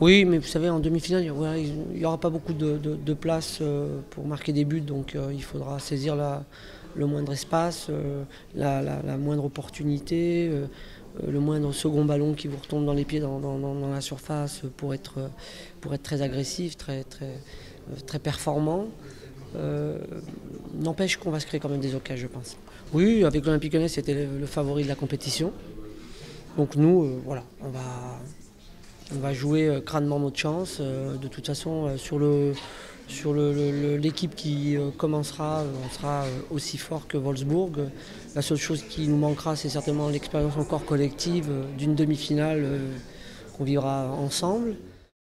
Oui, mais vous savez, en demi-finale, voilà, il n'y aura pas beaucoup de place pour marquer des buts, donc il faudra saisir le moindre espace, la moindre opportunité, le moindre second ballon qui vous retombe dans les pieds dans la surface pour être très agressif, très performant. Euh, N'empêche qu'on va se créer quand même des occasions, je pense. Oui, avec l'Olympique Lyonnais, c'était le favori de la compétition. Donc nous, voilà, on va jouer crânement notre chance. De toute façon, sur l'équipe qui commencera, on sera aussi fort que Wolfsburg. La seule chose qui nous manquera, c'est certainement l'expérience encore collective d'une demi-finale qu'on vivra ensemble.